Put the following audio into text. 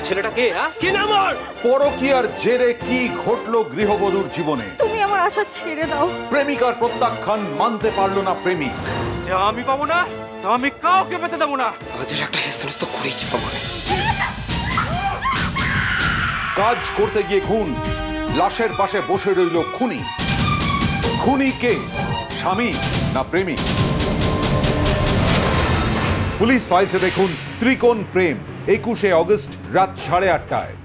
ছেলেটা কে? কে নাম ওর? পরকীয়ার জেরে কি ঘটলো গৃহবধূর জীবনে? তুমি আমার আশা ছেড়ে দাও। প্রেমিকার প্রত্যাখ্যান মানতে পারলো না প্রেমিক। যা আমি পাবো না তা আমি কাউকে পেতে দেবো না। কাজের একটা হেসরস তো করেই পাবো। কাজ করতে গিয়ে খুন, লাশের পাশে বসে রইল খুনি। খুনি কে? স্বামী না প্রেমিক? পুলিশ ফাইলসে দেখুন ত্রিকোণ প্রেম, 21 অগস্ট রাত 8:30টায়।